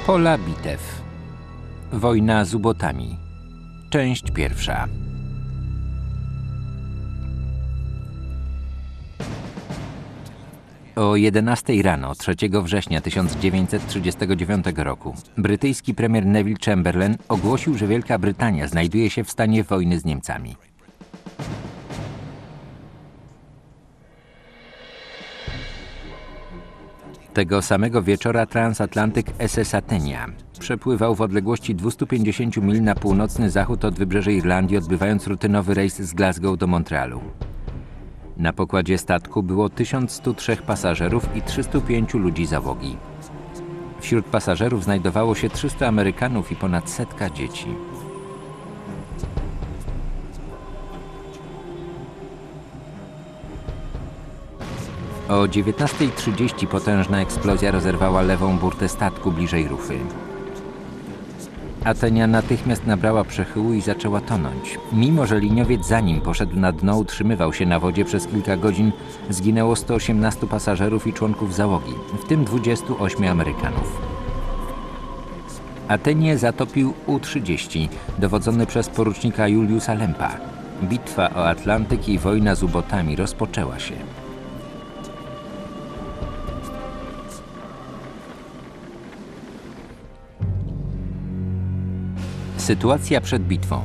Pola bitew. Wojna z ubotami. Część pierwsza. O 11 rano 3 września 1939 roku brytyjski premier Neville Chamberlain ogłosił, że Wielka Brytania znajduje się w stanie wojny z Niemcami. Tego samego wieczora transatlantyk SS Athenia przepływał w odległości 250 mil na północny zachód od wybrzeża Irlandii, odbywając rutynowy rejs z Glasgow do Montrealu. Na pokładzie statku było 1103 pasażerów i 305 ludzi załogi. Wśród pasażerów znajdowało się 300 Amerykanów i ponad 100 dzieci. O 19:30 potężna eksplozja rozerwała lewą burtę statku bliżej rufy. Athenia natychmiast nabrała przechyłu i zaczęła tonąć. Mimo że liniowiec za nim poszedł na dno, utrzymywał się na wodzie przez kilka godzin, zginęło 118 pasażerów i członków załogi, w tym 28 Amerykanów. Athenię zatopił U-30, dowodzony przez porucznika Juliusa Lempa. Bitwa o Atlantyk i wojna z ubotami rozpoczęła się. Sytuacja przed bitwą.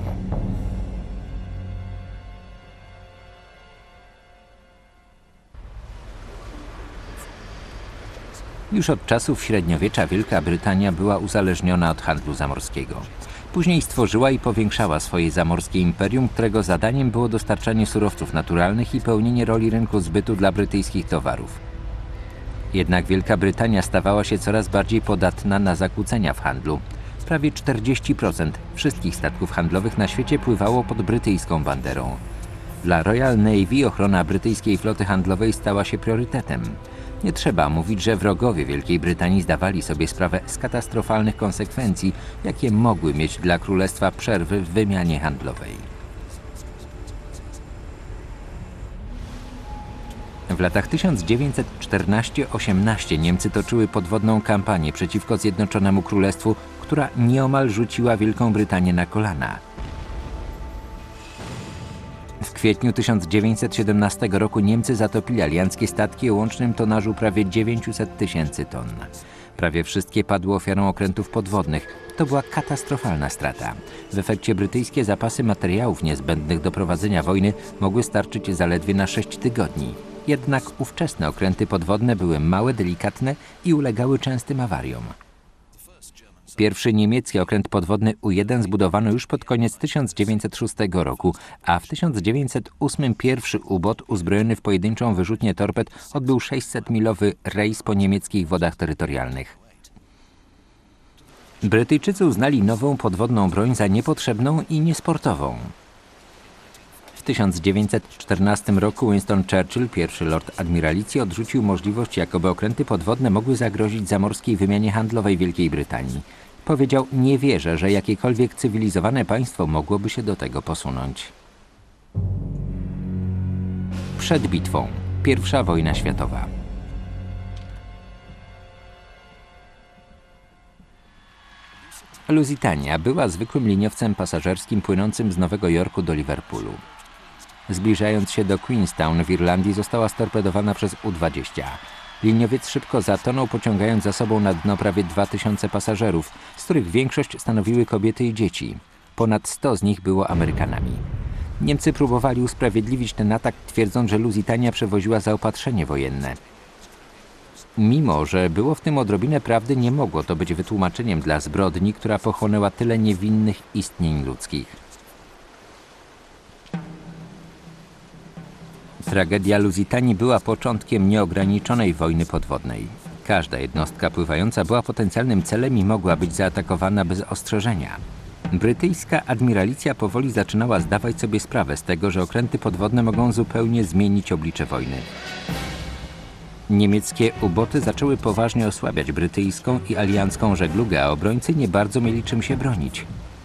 Już od czasów średniowiecza Wielka Brytania była uzależniona od handlu zamorskiego. Później stworzyła i powiększała swoje zamorskie imperium, którego zadaniem było dostarczanie surowców naturalnych i pełnienie roli rynku zbytu dla brytyjskich towarów. Jednak Wielka Brytania stawała się coraz bardziej podatna na zakłócenia w handlu. Prawie 40% wszystkich statków handlowych na świecie pływało pod brytyjską banderą. Dla Royal Navy ochrona brytyjskiej floty handlowej stała się priorytetem. Nie trzeba mówić, że wrogowie Wielkiej Brytanii zdawali sobie sprawę z katastrofalnych konsekwencji, jakie mogły mieć dla królestwa przerwy w wymianie handlowej. W latach 1914-18 Niemcy toczyły podwodną kampanię przeciwko Zjednoczonemu Królestwu, która nieomal rzuciła Wielką Brytanię na kolana. W kwietniu 1917 roku Niemcy zatopili alianckie statki o łącznym tonażu prawie 900 tysięcy ton. Prawie wszystkie padły ofiarą okrętów podwodnych. To była katastrofalna strata. W efekcie brytyjskie zapasy materiałów niezbędnych do prowadzenia wojny mogły starczyć zaledwie na 6 tygodni. Jednak ówczesne okręty podwodne były małe, delikatne i ulegały częstym awariom. Pierwszy niemiecki okręt podwodny U-1 zbudowano już pod koniec 1906 roku, a w 1908 pierwszy ubot uzbrojony w pojedynczą wyrzutnię torped odbył 600-milowy rejs po niemieckich wodach terytorialnych. Brytyjczycy uznali nową podwodną broń za niepotrzebną i niesportową. W 1914 roku Winston Churchill, pierwszy lord admiralicji, odrzucił możliwość, jakoby okręty podwodne mogły zagrozić zamorskiej wymianie handlowej Wielkiej Brytanii. Powiedział: nie wierzę, że jakiekolwiek cywilizowane państwo mogłoby się do tego posunąć. Przed bitwą. Pierwsza wojna światowa. Lusitania była zwykłym liniowcem pasażerskim płynącym z Nowego Jorku do Liverpoolu. Zbliżając się do Queenstown w Irlandii, została storpedowana przez U-20. Liniowiec szybko zatonął, pociągając za sobą na dno prawie 2000 pasażerów, z których większość stanowiły kobiety i dzieci. Ponad 100 z nich było Amerykanami. Niemcy próbowali usprawiedliwić ten atak, twierdząc, że Lusitania przewoziła zaopatrzenie wojenne. Mimo że było w tym odrobinę prawdy, nie mogło to być wytłumaczeniem dla zbrodni, która pochłonęła tyle niewinnych istnień ludzkich. Tragedia Lusitanii była początkiem nieograniczonej wojny podwodnej. Każda jednostka pływająca była potencjalnym celem i mogła być zaatakowana bez ostrzeżenia. Brytyjska admiralicja powoli zaczynała zdawać sobie sprawę z tego, że okręty podwodne mogą zupełnie zmienić oblicze wojny. Niemieckie uboty zaczęły poważnie osłabiać brytyjską i aliancką żeglugę, a obrońcy nie bardzo mieli czym się bronić.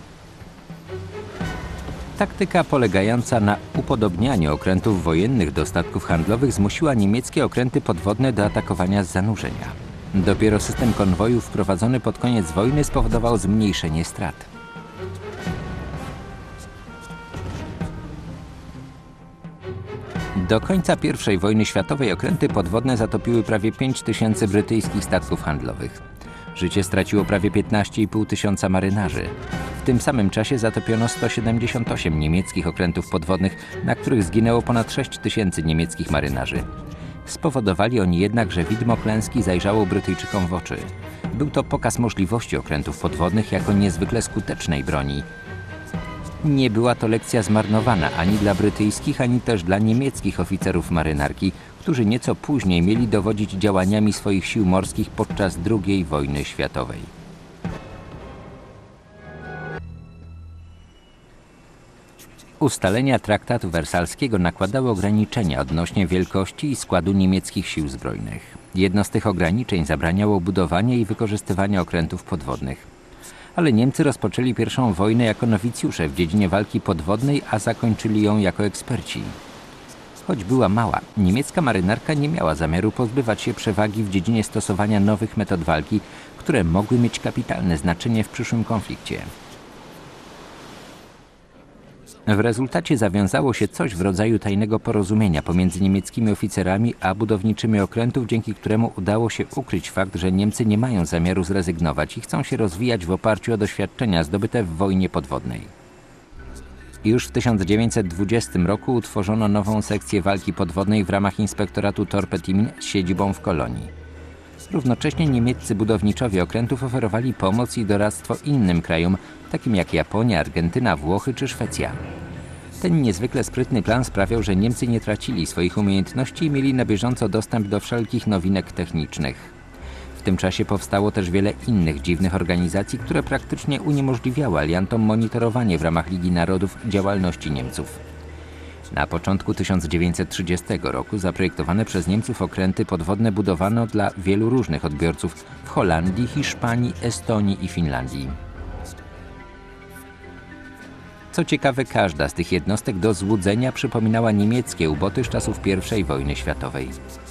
Taktyka polegająca na upodobnianiu okrętów wojennych do statków handlowych zmusiła niemieckie okręty podwodne do atakowania z zanurzenia. Dopiero system konwojów wprowadzony pod koniec wojny spowodował zmniejszenie strat. Do końca I wojny światowej okręty podwodne zatopiły prawie 5000 brytyjskich statków handlowych. Życie straciło prawie 15,5 tysiąca marynarzy. W tym samym czasie zatopiono 178 niemieckich okrętów podwodnych, na których zginęło ponad 6 tysięcy niemieckich marynarzy. Spowodowali oni jednak, że widmo klęski zajrzało Brytyjczykom w oczy. Był to pokaz możliwości okrętów podwodnych jako niezwykle skutecznej broni. Nie była to lekcja zmarnowana ani dla brytyjskich, ani też dla niemieckich oficerów marynarki, którzy nieco później mieli dowodzić działaniami swoich sił morskich podczas II wojny światowej. Ustalenia traktatu wersalskiego nakładały ograniczenia odnośnie wielkości i składu niemieckich sił zbrojnych. Jedno z tych ograniczeń zabraniało budowania i wykorzystywania okrętów podwodnych. Ale Niemcy rozpoczęli I wojnę jako nowicjusze w dziedzinie walki podwodnej, a zakończyli ją jako eksperci. Choć była mała, niemiecka marynarka nie miała zamiaru pozbywać się przewagi w dziedzinie stosowania nowych metod walki, które mogły mieć kapitalne znaczenie w przyszłym konflikcie. W rezultacie zawiązało się coś w rodzaju tajnego porozumienia pomiędzy niemieckimi oficerami a budowniczymi okrętów, dzięki któremu udało się ukryć fakt, że Niemcy nie mają zamiaru zrezygnować i chcą się rozwijać w oparciu o doświadczenia zdobyte w wojnie podwodnej. Już w 1920 roku utworzono nową sekcję walki podwodnej w ramach Inspektoratu Torped i Min z siedzibą w Kolonii. Równocześnie niemieccy budowniczowie okrętów oferowali pomoc i doradztwo innym krajom, takim jak Japonia, Argentyna, Włochy czy Szwecja. Ten niezwykle sprytny plan sprawiał, że Niemcy nie tracili swoich umiejętności i mieli na bieżąco dostęp do wszelkich nowinek technicznych. W tym czasie powstało też wiele innych dziwnych organizacji, które praktycznie uniemożliwiały aliantom monitorowanie w ramach Ligi Narodów działalności Niemców. Na początku 1930 roku zaprojektowane przez Niemców okręty podwodne budowano dla wielu różnych odbiorców w Holandii, Hiszpanii, Estonii i Finlandii. Co ciekawe, każda z tych jednostek do złudzenia przypominała niemieckie uboty z czasów I wojny światowej.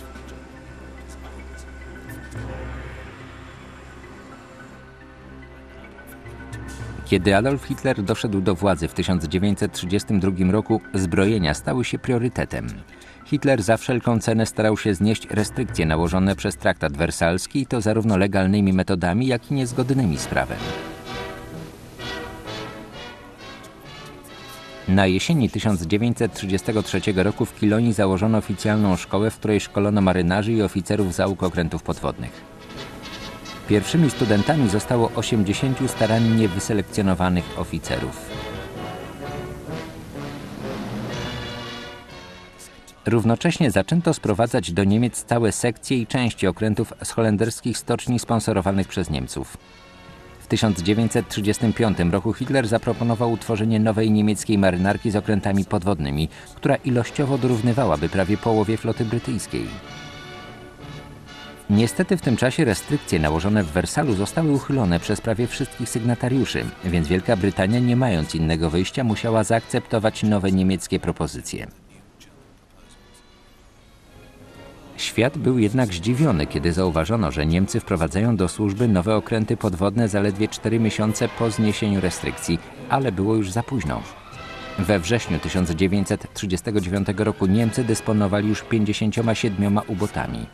Kiedy Adolf Hitler doszedł do władzy w 1932 roku, zbrojenia stały się priorytetem. Hitler za wszelką cenę starał się znieść restrykcje nałożone przez traktat wersalski, i to zarówno legalnymi metodami, jak i niezgodnymi z prawem. Na jesieni 1933 roku w Kilonii założono oficjalną szkołę, w której szkolono marynarzy i oficerów załóg okrętów podwodnych. Pierwszymi studentami zostało 80 starannie wyselekcjonowanych oficerów. Równocześnie zaczęto sprowadzać do Niemiec całe sekcje i części okrętów z holenderskich stoczni sponsorowanych przez Niemców. W 1935 roku Hitler zaproponował utworzenie nowej niemieckiej marynarki z okrętami podwodnymi, która ilościowo dorównywałaby prawie połowie floty brytyjskiej. Niestety w tym czasie restrykcje nałożone w Wersalu zostały uchylone przez prawie wszystkich sygnatariuszy, więc Wielka Brytania, nie mając innego wyjścia, musiała zaakceptować nowe niemieckie propozycje. Świat był jednak zdziwiony, kiedy zauważono, że Niemcy wprowadzają do służby nowe okręty podwodne zaledwie 4 miesiące po zniesieniu restrykcji, ale było już za późno. We wrześniu 1939 roku Niemcy dysponowali już 57 ubotami.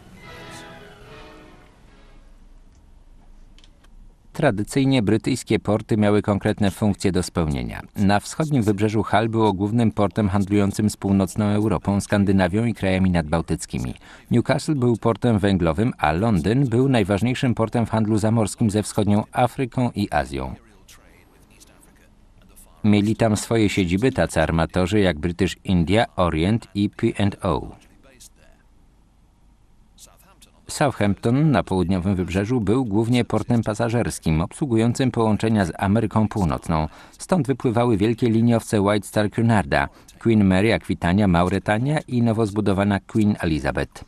Tradycyjnie brytyjskie porty miały konkretne funkcje do spełnienia. Na wschodnim wybrzeżu Hull było głównym portem handlującym z północną Europą, Skandynawią i krajami nadbałtyckimi. Newcastle był portem węglowym, a Londyn był najważniejszym portem w handlu zamorskim ze wschodnią Afryką i Azją. Mieli tam swoje siedziby tacy armatorzy jak British India, Orient i P&O. Southampton na południowym wybrzeżu był głównie portem pasażerskim, obsługującym połączenia z Ameryką Północną. Stąd wypływały wielkie liniowce White Star Cunarda, Queen Mary, Akwitania, Mauretania i nowo zbudowana Queen Elizabeth.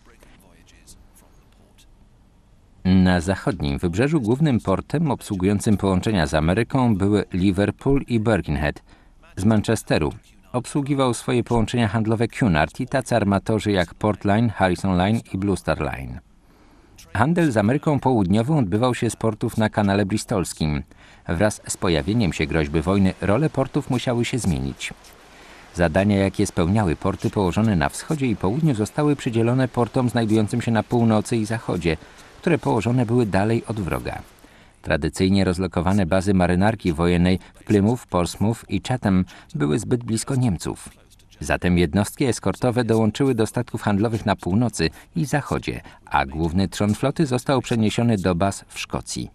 Na zachodnim wybrzeżu głównym portem obsługującym połączenia z Ameryką były Liverpool i Birkenhead. Z Manchesteru obsługiwał swoje połączenia handlowe Cunard i tacy armatorzy jak Port Line, Harrison Line i Blue Star Line. Handel z Ameryką Południową odbywał się z portów na kanale bristolskim. Wraz z pojawieniem się groźby wojny role portów musiały się zmienić. Zadania, jakie spełniały porty położone na wschodzie i południu, zostały przydzielone portom znajdującym się na północy i zachodzie, które położone były dalej od wroga. Tradycyjnie rozlokowane bazy marynarki wojennej w Plymouth, Portsmouth i Chatham były zbyt blisko Niemców. Zatem jednostki eskortowe dołączyły do statków handlowych na północy i zachodzie, a główny trzon floty został przeniesiony do baz w Szkocji.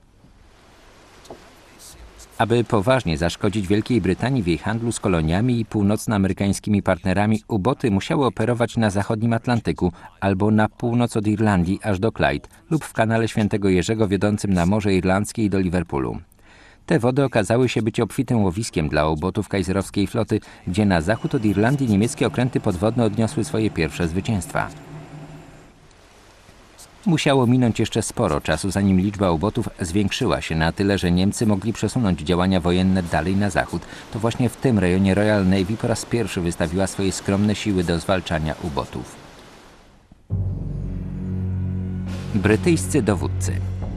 Aby poważnie zaszkodzić Wielkiej Brytanii w jej handlu z koloniami i północnoamerykańskimi partnerami, uboty musiały operować na zachodnim Atlantyku albo na północ od Irlandii aż do Clyde lub w kanale Świętego Jerzego wiodącym na Morze Irlandzkie i do Liverpoolu. Te wody okazały się być obfitym łowiskiem dla ubotów kajzerowskiej floty, gdzie na zachód od Irlandii niemieckie okręty podwodne odniosły swoje pierwsze zwycięstwa. Musiało minąć jeszcze sporo czasu, zanim liczba ubotów zwiększyła się na tyle, że Niemcy mogli przesunąć działania wojenne dalej na zachód. To właśnie w tym rejonie Royal Navy po raz pierwszy wystawiła swoje skromne siły do zwalczania ubotów. Brytyjscy dowódcy.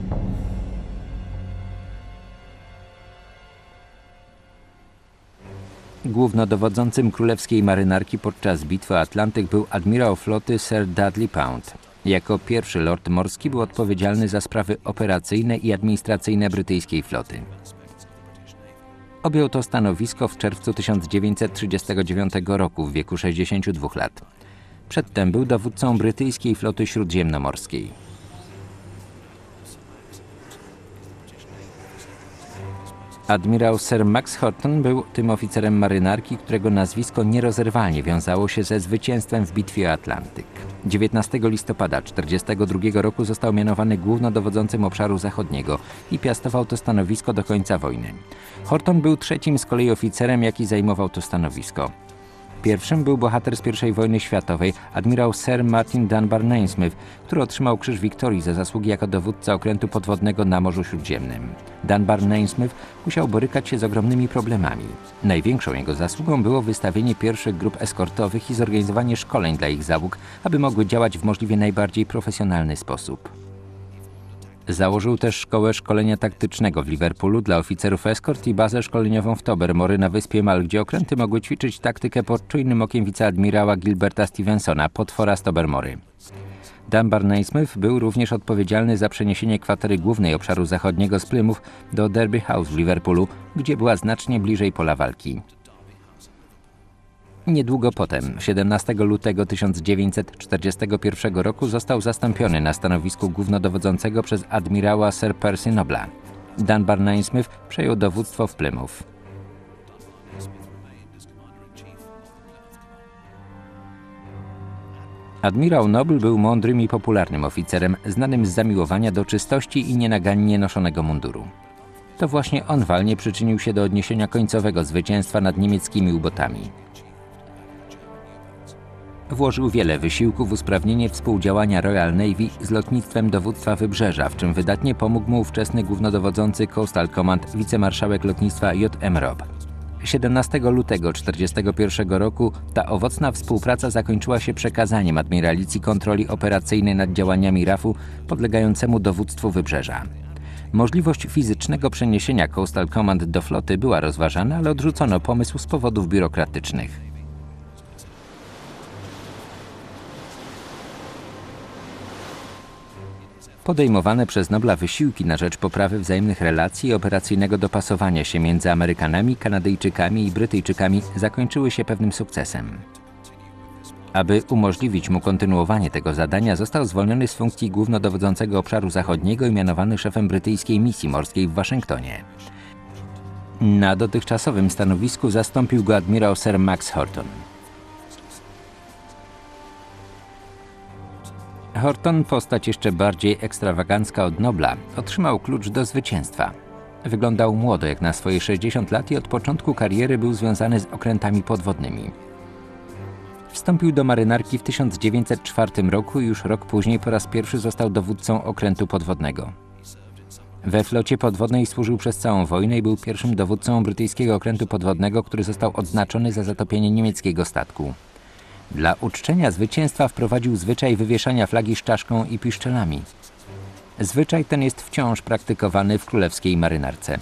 Głównodowodzącym królewskiej marynarki podczas bitwy o Atlantyk był admirał floty Sir Dudley Pound. Jako pierwszy lord morski był odpowiedzialny za sprawy operacyjne i administracyjne brytyjskiej floty. Objął to stanowisko w czerwcu 1939 roku w wieku 62 lat. Przedtem był dowódcą brytyjskiej floty śródziemnomorskiej. Admirał Sir Max Horton był tym oficerem marynarki, którego nazwisko nierozerwalnie wiązało się ze zwycięstwem w bitwie o Atlantyk. 19 listopada 1942 roku został mianowany głównodowodzącym obszaru zachodniego i piastował to stanowisko do końca wojny. Horton był trzecim z kolei oficerem, jaki zajmował to stanowisko. Pierwszym był bohater z I wojny światowej, admirał Sir Martin Dunbar-Naismith, który otrzymał Krzyż Wiktorii za zasługi jako dowódca okrętu podwodnego na Morzu Śródziemnym. Dunbar-Naismith musiał borykać się z ogromnymi problemami. Największą jego zasługą było wystawienie pierwszych grup eskortowych i zorganizowanie szkoleń dla ich załóg, aby mogły działać w możliwie najbardziej profesjonalny sposób. Założył też szkołę szkolenia taktycznego w Liverpoolu dla oficerów eskort i bazę szkoleniową w Tobermory na wyspie Mal, gdzie okręty mogły ćwiczyć taktykę pod czujnym okiem wiceadmirała Gilberta Stevensona, potwora z Tobermory. Dunbar-Naismith był również odpowiedzialny za przeniesienie kwatery głównej obszaru zachodniego z Plymouth do Derby House w Liverpoolu, gdzie była znacznie bliżej pola walki. Niedługo potem, 17 lutego 1941 roku, został zastąpiony na stanowisku głównodowodzącego przez admirała Sir Percy Nobla. Dunbar-Naismith przejął dowództwo w Plymouth. Admirał Noble był mądrym i popularnym oficerem, znanym z zamiłowania do czystości i nienagannie noszonego munduru. To właśnie on walnie przyczynił się do odniesienia końcowego zwycięstwa nad niemieckimi ubotami. Włożył wiele wysiłku w usprawnienie współdziałania Royal Navy z lotnictwem dowództwa Wybrzeża, w czym wydatnie pomógł mu ówczesny głównodowodzący Coastal Command wicemarszałek lotnictwa J.M. Robb. 17 lutego 1941 roku ta owocna współpraca zakończyła się przekazaniem admiralicji kontroli operacyjnej nad działaniami RAF-u podlegającemu dowództwu Wybrzeża. Możliwość fizycznego przeniesienia Coastal Command do floty była rozważana, ale odrzucono pomysł z powodów biurokratycznych. Podejmowane przez Nobla wysiłki na rzecz poprawy wzajemnych relacji i operacyjnego dopasowania się między Amerykanami, Kanadyjczykami i Brytyjczykami zakończyły się pewnym sukcesem. Aby umożliwić mu kontynuowanie tego zadania, został zwolniony z funkcji głównodowodzącego obszaru zachodniego i mianowany szefem brytyjskiej misji morskiej w Waszyngtonie. Na dotychczasowym stanowisku zastąpił go admirał Sir Max Horton. Horton, postać jeszcze bardziej ekstrawagancka od Nobla, otrzymał klucz do zwycięstwa. Wyglądał młodo jak na swoje 60 lat i od początku kariery był związany z okrętami podwodnymi. Wstąpił do marynarki w 1904 roku i już rok później po raz pierwszy został dowódcą okrętu podwodnego. We flocie podwodnej służył przez całą wojnę i był pierwszym dowódcą brytyjskiego okrętu podwodnego, który został odznaczony za zatopienie niemieckiego statku. Dla uczczenia zwycięstwa wprowadził zwyczaj wywieszania flagi z czaszką i piszczelami. Zwyczaj ten jest wciąż praktykowany w królewskiej marynarce.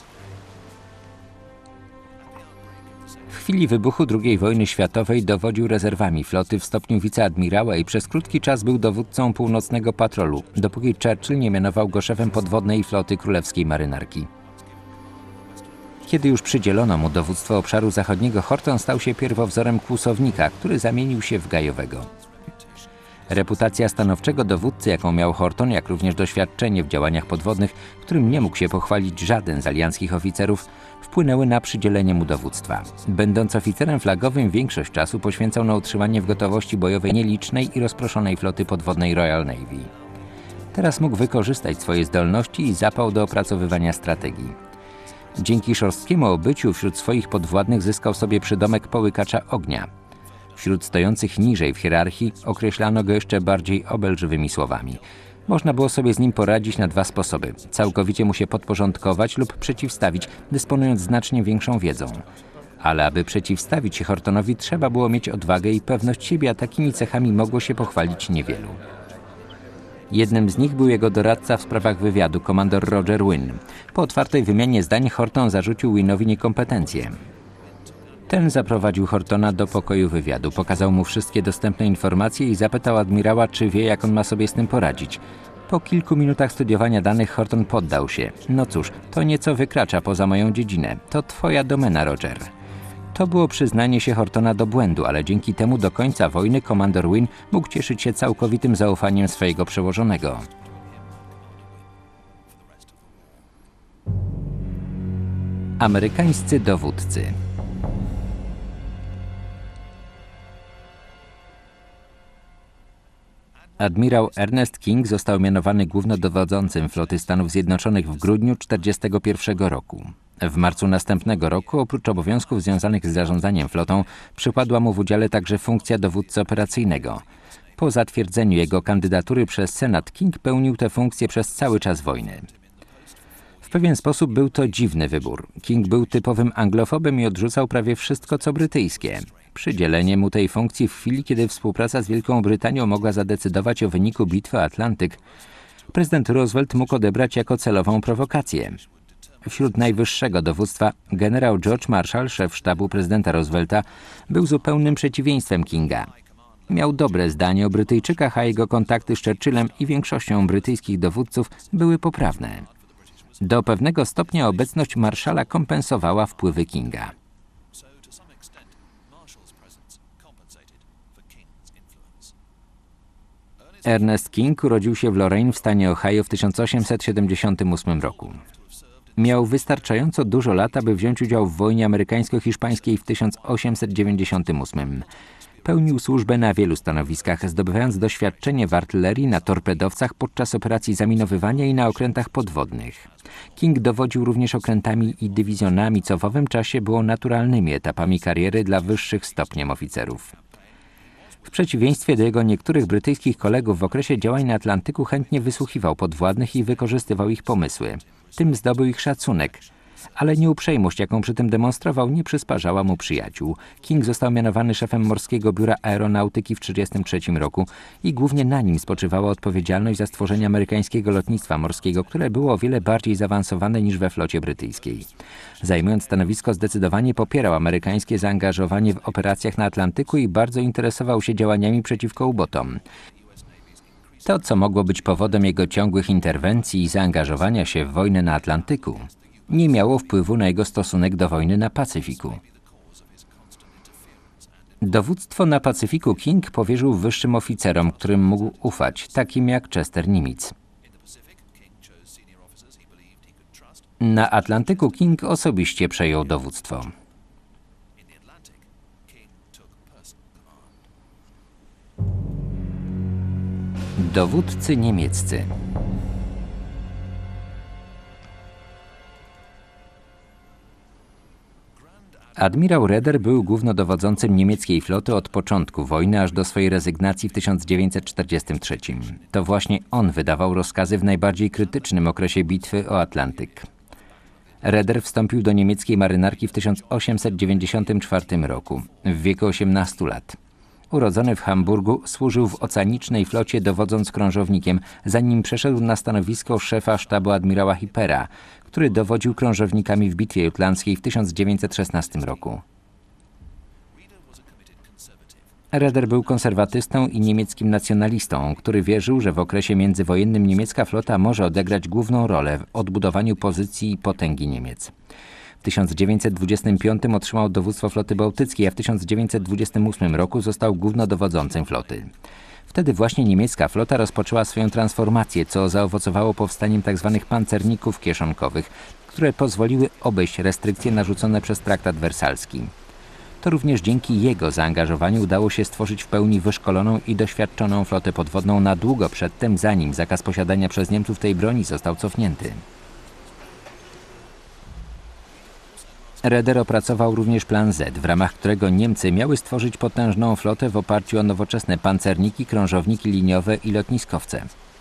W chwili wybuchu II wojny światowej dowodził rezerwami floty w stopniu wiceadmirała i przez krótki czas był dowódcą północnego patrolu, dopóki Churchill nie mianował go szefem podwodnej floty królewskiej marynarki. Kiedy już przydzielono mu dowództwo obszaru zachodniego, Horton stał się pierwowzorem kłusownika, który zamienił się w gajowego. Reputacja stanowczego dowódcy, jaką miał Horton, jak również doświadczenie w działaniach podwodnych, którym nie mógł się pochwalić żaden z alianckich oficerów, wpłynęły na przydzielenie mu dowództwa. Będąc oficerem flagowym, większość czasu poświęcał na utrzymanie w gotowości bojowej nielicznej i rozproszonej floty podwodnej Royal Navy. Teraz mógł wykorzystać swoje zdolności i zapał do opracowywania strategii. Dzięki szorstkiemu obyciu wśród swoich podwładnych zyskał sobie przydomek połykacza ognia. Wśród stojących niżej w hierarchii określano go jeszcze bardziej obelżywymi słowami. Można było sobie z nim poradzić na dwa sposoby. Całkowicie mu się podporządkować lub przeciwstawić, dysponując znacznie większą wiedzą. Ale aby przeciwstawić się Hortonowi, trzeba było mieć odwagę i pewność siebie, a takimi cechami mogło się pochwalić niewielu. Jednym z nich był jego doradca w sprawach wywiadu, komandor Roger Wynne. Po otwartej wymianie zdań Horton zarzucił Wynne'owi niekompetencję. Ten zaprowadził Hortona do pokoju wywiadu, pokazał mu wszystkie dostępne informacje i zapytał admirała, czy wie, jak on ma sobie z tym poradzić. Po kilku minutach studiowania danych Horton poddał się. No cóż, to nieco wykracza poza moją dziedzinę. To twoja domena, Roger. To było przyznanie się Hortona do błędu, ale dzięki temu do końca wojny komandor Wynne mógł cieszyć się całkowitym zaufaniem swojego przełożonego. Amerykańscy dowódcy. Admirał Ernest King został mianowany głównodowodzącym floty Stanów Zjednoczonych w grudniu 1941 roku. W marcu następnego roku, oprócz obowiązków związanych z zarządzaniem flotą, przypadła mu w udziale także funkcja dowódcy operacyjnego. Po zatwierdzeniu jego kandydatury przez Senat, King pełnił tę funkcję przez cały czas wojny. W pewien sposób był to dziwny wybór. King był typowym anglofobem i odrzucał prawie wszystko, co brytyjskie. Przydzielenie mu tej funkcji w chwili, kiedy współpraca z Wielką Brytanią mogła zadecydować o wyniku bitwy o Atlantyk, prezydent Roosevelt mógł odebrać jako celową prowokację. Wśród najwyższego dowództwa generał George Marshall, szef sztabu prezydenta Roosevelta, był zupełnym przeciwieństwem Kinga. Miał dobre zdanie o Brytyjczykach, a jego kontakty z Churchillem i większością brytyjskich dowódców były poprawne. Do pewnego stopnia obecność Marshalla kompensowała wpływy Kinga. Ernest King urodził się w Lorain w stanie Ohio w 1878 roku. Miał wystarczająco dużo lat, aby wziąć udział w wojnie amerykańsko-hiszpańskiej w 1898. Pełnił służbę na wielu stanowiskach, zdobywając doświadczenie w artylerii, na torpedowcach podczas operacji zaminowywania i na okrętach podwodnych. King dowodził również okrętami i dywizjonami, co w owym czasie było naturalnymi etapami kariery dla wyższych stopniem oficerów. W przeciwieństwie do jego niektórych brytyjskich kolegów w okresie działań na Atlantyku chętnie wysłuchiwał podwładnych i wykorzystywał ich pomysły. Tym zdobył ich szacunek, ale nieuprzejmość, jaką przy tym demonstrował, nie przysparzała mu przyjaciół. King został mianowany szefem Morskiego Biura Aeronautyki w 1933 roku i głównie na nim spoczywała odpowiedzialność za stworzenie amerykańskiego lotnictwa morskiego, które było o wiele bardziej zaawansowane niż we flocie brytyjskiej. Zajmując stanowisko, zdecydowanie popierał amerykańskie zaangażowanie w operacjach na Atlantyku i bardzo interesował się działaniami przeciwko ubotom. To, co mogło być powodem jego ciągłych interwencji i zaangażowania się w wojnę na Atlantyku, nie miało wpływu na jego stosunek do wojny na Pacyfiku. Dowództwo na Pacyfiku King powierzył wyższym oficerom, którym mógł ufać, takim jak Chester Nimitz. Na Atlantyku King osobiście przejął dowództwo. Dowódcy niemieccy. Admirał Raeder był głównodowodzącym niemieckiej floty od początku wojny aż do swojej rezygnacji w 1943. To właśnie on wydawał rozkazy w najbardziej krytycznym okresie bitwy o Atlantyk. Raeder wstąpił do niemieckiej marynarki w 1894 roku, w wieku 18 lat. Urodzony w Hamburgu, służył w oceanicznej flocie, dowodząc krążownikiem, zanim przeszedł na stanowisko szefa sztabu admirała Hippera, który dowodził krążownikami w Bitwie Jutlandzkiej w 1916 roku. Raeder był konserwatystą i niemieckim nacjonalistą, który wierzył, że w okresie międzywojennym niemiecka flota może odegrać główną rolę w odbudowaniu pozycji i potęgi Niemiec. W 1925 otrzymał dowództwo floty bałtyckiej, a w 1928 roku został głównodowodzącym floty. Wtedy właśnie niemiecka flota rozpoczęła swoją transformację, co zaowocowało powstaniem tzw. pancerników kieszonkowych, które pozwoliły obejść restrykcje narzucone przez traktat wersalski. To również dzięki jego zaangażowaniu udało się stworzyć w pełni wyszkoloną i doświadczoną flotę podwodną na długo przedtem, zanim zakaz posiadania przez Niemców tej broni został cofnięty. Raeder opracował również plan Z, w ramach którego Niemcy miały stworzyć potężną flotę w oparciu o nowoczesne pancerniki, krążowniki liniowe i lotniskowce.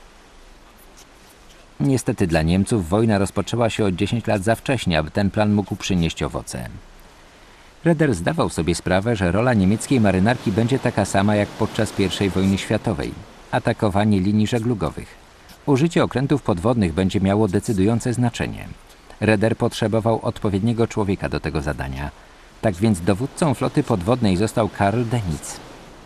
Niestety dla Niemców wojna rozpoczęła się o 10 lat za wcześnie, aby ten plan mógł przynieść owoce. Raeder zdawał sobie sprawę, że rola niemieckiej marynarki będzie taka sama jak podczas I wojny światowej – atakowanie linii żeglugowych. Użycie okrętów podwodnych będzie miało decydujące znaczenie. Raeder potrzebował odpowiedniego człowieka do tego zadania. Tak więc dowódcą floty podwodnej został Karl Dönitz.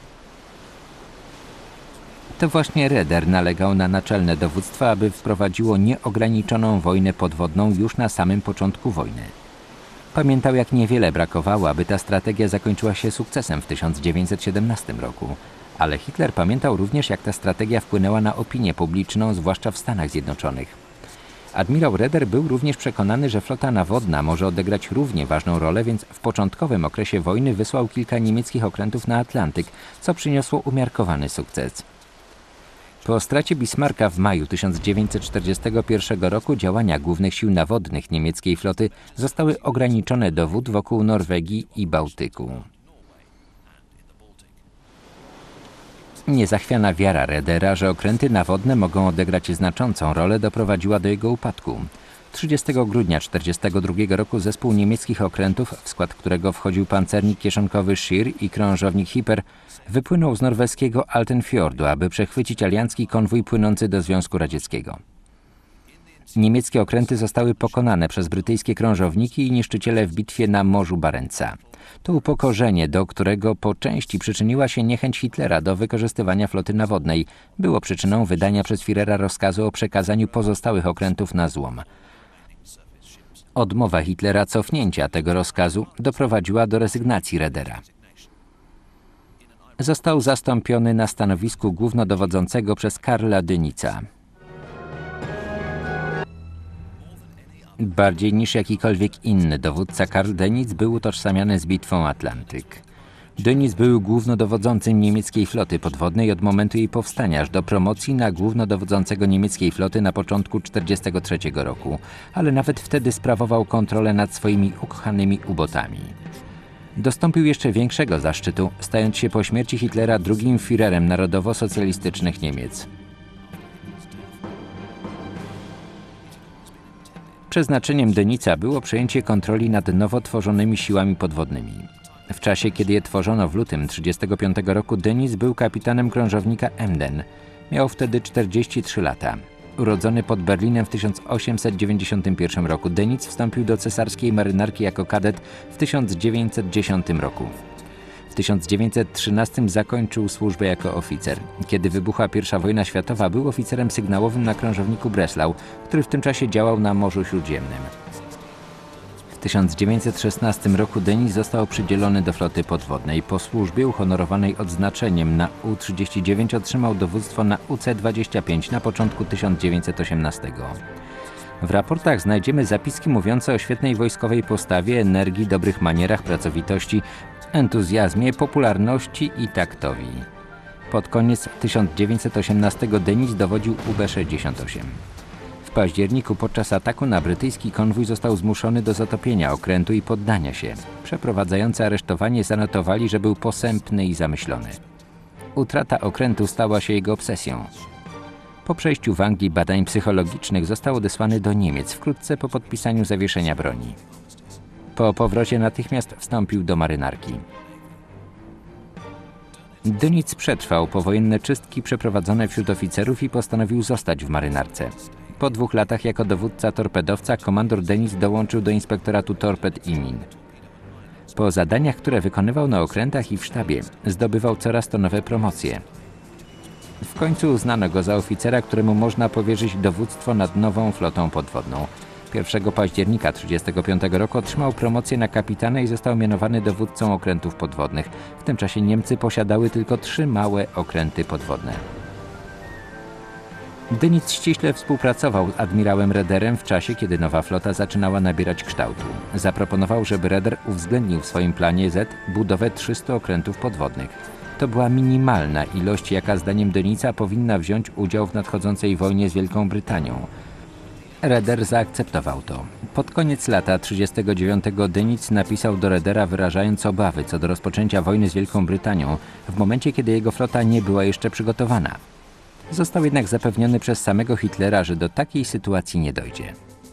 To właśnie Raeder nalegał na naczelne dowództwo, aby wprowadziło nieograniczoną wojnę podwodną już na samym początku wojny. Pamiętał, jak niewiele brakowało, aby ta strategia zakończyła się sukcesem w 1917 roku. Ale Hitler pamiętał również, jak ta strategia wpłynęła na opinię publiczną, zwłaszcza w Stanach Zjednoczonych. Admirał Raeder był również przekonany, że flota nawodna może odegrać równie ważną rolę, więc w początkowym okresie wojny wysłał kilka niemieckich okrętów na Atlantyk, co przyniosło umiarkowany sukces. Po stracie Bismarcka w maju 1941 roku działania głównych sił nawodnych niemieckiej floty zostały ograniczone do wód wokół Norwegii i Bałtyku. Niezachwiana wiara Raedera, że okręty nawodne mogą odegrać znaczącą rolę, doprowadziła do jego upadku. 30 grudnia 1942 roku zespół niemieckich okrętów, w skład którego wchodził pancernik kieszonkowy Scheer i krążownik Hipper, wypłynął z norweskiego Altenfjordu, aby przechwycić aliancki konwój płynący do Związku Radzieckiego. Niemieckie okręty zostały pokonane przez brytyjskie krążowniki i niszczyciele w bitwie na Morzu Barentsa. To upokorzenie, do którego po części przyczyniła się niechęć Hitlera do wykorzystywania floty nawodnej, było przyczyną wydania przez Führera rozkazu o przekazaniu pozostałych okrętów na złom. Odmowa Hitlera cofnięcia tego rozkazu doprowadziła do rezygnacji Raedera. Został zastąpiony na stanowisku głównodowodzącego przez Karla Dönitza. Bardziej niż jakikolwiek inny dowódca Karl Dönitz był utożsamiany z bitwą Atlantyk. Dönitz był głównodowodzącym niemieckiej floty podwodnej od momentu jej powstania aż do promocji na głównodowodzącego niemieckiej floty na początku 1943 roku, ale nawet wtedy sprawował kontrolę nad swoimi ukochanymi ubotami. Dostąpił jeszcze większego zaszczytu, stając się po śmierci Hitlera drugim Führerem narodowo-socjalistycznych Niemiec. Przeznaczeniem Dönitza było przejęcie kontroli nad nowo tworzonymi siłami podwodnymi. W czasie, kiedy je tworzono w lutym 1935 roku, Dönitz był kapitanem krążownika Emden. Miał wtedy 43 lata. Urodzony pod Berlinem w 1891 roku, Dönitz wstąpił do cesarskiej marynarki jako kadet w 1910 roku. W 1913 zakończył służbę jako oficer. Kiedy wybuchła I wojna światowa, był oficerem sygnałowym na krążowniku Breslau, który w tym czasie działał na Morzu Śródziemnym. W 1916 roku Dönitz został przydzielony do floty podwodnej. Po służbie uhonorowanej odznaczeniem na U-39 otrzymał dowództwo na UC-25 na początku 1918. W raportach znajdziemy zapiski mówiące o świetnej wojskowej postawie, energii, dobrych manierach, pracowitości, entuzjazmie, popularności i taktowi. Pod koniec 1918 Dönitz dowodził UB-68. W październiku podczas ataku na brytyjski konwój został zmuszony do zatopienia okrętu i poddania się. Przeprowadzający aresztowanie zanotowali, że był posępny i zamyślony. Utrata okrętu stała się jego obsesją. Po przejściu w Anglii badań psychologicznych został odesłany do Niemiec wkrótce po podpisaniu zawieszenia broni. Po powrocie natychmiast wstąpił do marynarki. Dönitz przetrwał powojenne czystki przeprowadzone wśród oficerów i postanowił zostać w marynarce. Po 2 latach jako dowódca torpedowca komandor Dönitz dołączył do inspektoratu torped i min. Po zadaniach, które wykonywał na okrętach i w sztabie, zdobywał coraz to nowe promocje. W końcu uznano go za oficera, któremu można powierzyć dowództwo nad nową flotą podwodną. 1 października 1935 roku otrzymał promocję na kapitana i został mianowany dowódcą okrętów podwodnych. W tym czasie Niemcy posiadały tylko 3 małe okręty podwodne. Dönitz ściśle współpracował z admirałem Raederem w czasie, kiedy nowa flota zaczynała nabierać kształtu. Zaproponował, żeby Raeder uwzględnił w swoim planie Z budowę 300 okrętów podwodnych. To była minimalna ilość, jaka zdaniem Dönitza powinna wziąć udział w nadchodzącej wojnie z Wielką Brytanią. Raeder zaakceptował to. Pod koniec lata 1939 Dönitz napisał do Raedera, wyrażając obawy co do rozpoczęcia wojny z Wielką Brytanią, w momencie kiedy jego flota nie była jeszcze przygotowana. Został jednak zapewniony przez samego Hitlera, że do takiej sytuacji nie dojdzie.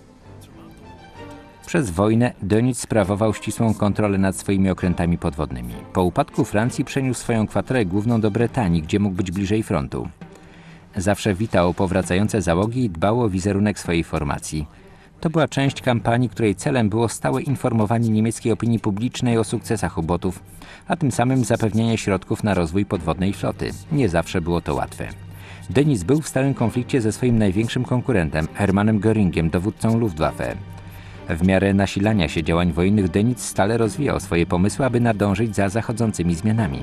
Przez wojnę Dönitz sprawował ścisłą kontrolę nad swoimi okrętami podwodnymi. Po upadku Francji przeniósł swoją kwaterę główną do Brytanii, gdzie mógł być bliżej frontu. Zawsze witał powracające załogi i dbał o wizerunek swojej formacji. To była część kampanii, której celem było stałe informowanie niemieckiej opinii publicznej o sukcesach ubotów, a tym samym zapewnienie środków na rozwój podwodnej floty. Nie zawsze było to łatwe. Dönitz był w stałym konflikcie ze swoim największym konkurentem, Hermannem Göringiem, dowódcą Luftwaffe. W miarę nasilania się działań wojennych Dönitz stale rozwijał swoje pomysły, aby nadążyć za zachodzącymi zmianami.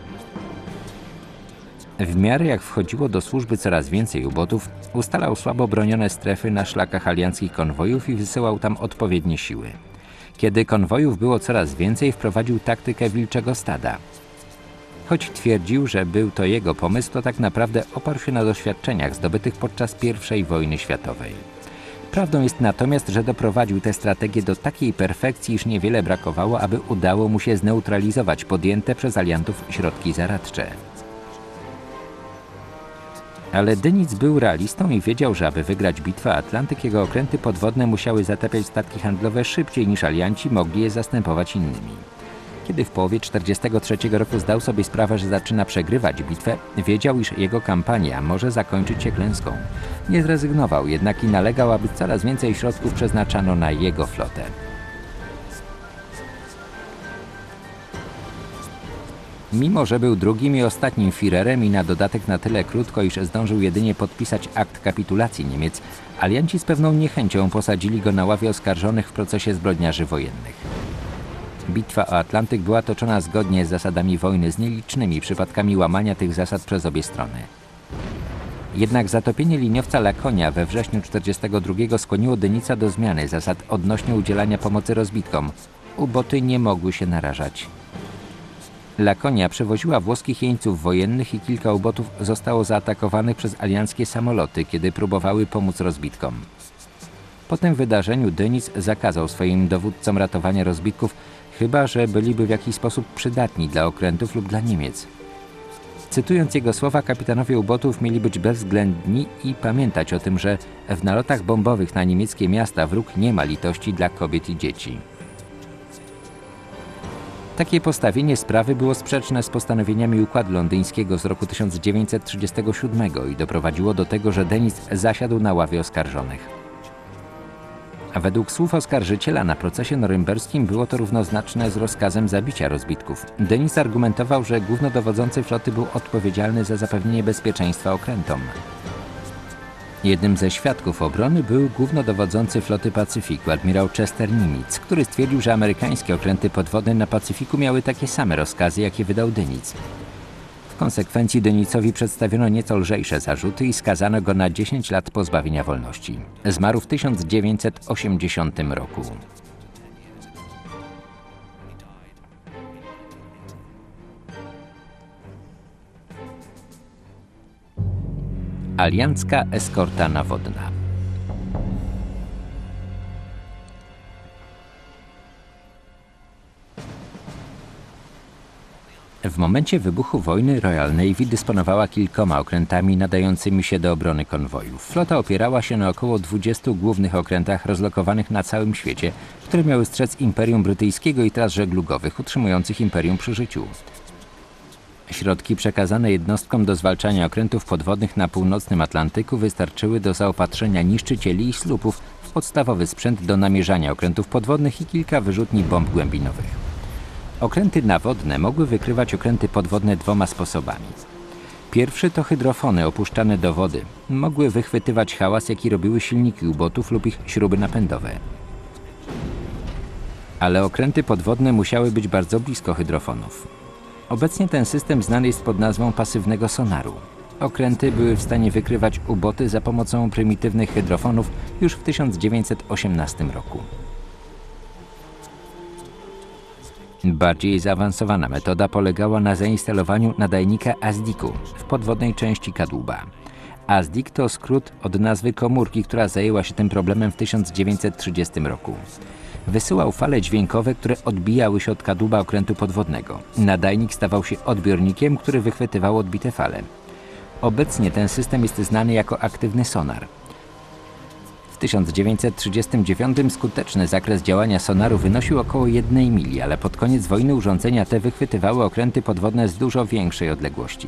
W miarę jak wchodziło do służby coraz więcej ubotów, ustalał słabo bronione strefy na szlakach alianckich konwojów i wysyłał tam odpowiednie siły. Kiedy konwojów było coraz więcej, wprowadził taktykę wilczego stada. Choć twierdził, że był to jego pomysł, to tak naprawdę oparł się na doświadczeniach zdobytych podczas I wojny światowej. Prawdą jest natomiast, że doprowadził tę strategię do takiej perfekcji, iż niewiele brakowało, aby udało mu się zneutralizować podjęte przez aliantów środki zaradcze. Ale Dönitz był realistą i wiedział, że aby wygrać bitwę Atlantyk, jego okręty podwodne musiały zatapiać statki handlowe szybciej niż alianci mogli je zastępować innymi. Kiedy w połowie 1943 roku zdał sobie sprawę, że zaczyna przegrywać bitwę, wiedział, iż jego kampania może zakończyć się klęską. Nie zrezygnował jednak i nalegał, aby coraz więcej środków przeznaczano na jego flotę. Mimo że był drugim i ostatnim Führerem i na dodatek na tyle krótko, iż zdążył jedynie podpisać akt kapitulacji Niemiec, alianci z pewną niechęcią posadzili go na ławie oskarżonych w procesie zbrodniarzy wojennych. Bitwa o Atlantyk była toczona zgodnie z zasadami wojny, z nielicznymi przypadkami łamania tych zasad przez obie strony. Jednak zatopienie liniowca Laconia we wrześniu 1942 skłoniło Dönitza do zmiany zasad odnośnie udzielania pomocy rozbitkom. Uboty nie mogły się narażać. Laconia przewoziła włoskich jeńców wojennych i kilka ubotów zostało zaatakowanych przez alianckie samoloty, kiedy próbowały pomóc rozbitkom. Po tym wydarzeniu Dönitz zakazał swoim dowódcom ratowania rozbitków, chyba że byliby w jakiś sposób przydatni dla okrętów lub dla Niemiec. Cytując jego słowa, kapitanowie ubotów mieli być bezwzględni i pamiętać o tym, że w nalotach bombowych na niemieckie miasta wróg nie ma litości dla kobiet i dzieci. Takie postawienie sprawy było sprzeczne z postanowieniami Układu Londyńskiego z roku 1937 i doprowadziło do tego, że Dönitz zasiadł na ławie oskarżonych. A według słów oskarżyciela na procesie norymberskim było to równoznaczne z rozkazem zabicia rozbitków. Dönitz argumentował, że głównodowodzący floty był odpowiedzialny za zapewnienie bezpieczeństwa okrętom. Jednym ze świadków obrony był głównodowodzący floty Pacyfiku, admirał Chester Nimitz, który stwierdził, że amerykańskie okręty podwodne na Pacyfiku miały takie same rozkazy, jakie wydał Dönitz. W konsekwencji Dönitzowi przedstawiono nieco lżejsze zarzuty i skazano go na 10 lat pozbawienia wolności. Zmarł w 1980 roku. Aliancka eskorta nawodna. W momencie wybuchu wojny Royal Navy dysponowała kilkoma okrętami nadającymi się do obrony konwojów. Flota opierała się na około 20 głównych okrętach rozlokowanych na całym świecie, które miały strzec Imperium Brytyjskiego i tras żeglugowych utrzymujących imperium przy życiu. Środki przekazane jednostkom do zwalczania okrętów podwodnych na północnym Atlantyku wystarczyły do zaopatrzenia niszczycieli i słupów w podstawowy sprzęt do namierzania okrętów podwodnych i kilka wyrzutni bomb głębinowych. Okręty nawodne mogły wykrywać okręty podwodne dwoma sposobami. Pierwszy to hydrofony opuszczane do wody. Mogły wychwytywać hałas, jaki robiły silniki ubotów lub ich śruby napędowe. Ale okręty podwodne musiały być bardzo blisko hydrofonów. Obecnie ten system znany jest pod nazwą pasywnego sonaru. Okręty były w stanie wykrywać uboty za pomocą prymitywnych hydrofonów już w 1918 roku. Bardziej zaawansowana metoda polegała na zainstalowaniu nadajnika ASDIC-u w podwodnej części kadłuba. ASDIC to skrót od nazwy komórki, która zajęła się tym problemem w 1930 roku. Wysyłał fale dźwiękowe, które odbijały się od kadłuba okrętu podwodnego. Nadajnik stawał się odbiornikiem, który wychwytywał odbite fale. Obecnie ten system jest znany jako aktywny sonar. W 1939 skuteczny zakres działania sonaru wynosił około 1 mili, ale pod koniec wojny urządzenia te wychwytywały okręty podwodne z dużo większej odległości.